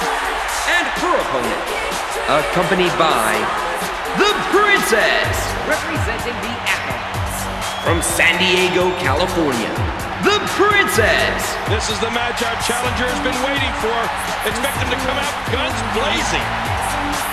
And her opponent, accompanied by the Princess, representing the Athletes. From San Diego, California, the Princess. This is the match our challenger has been waiting for. Expect him to come out guns blazing.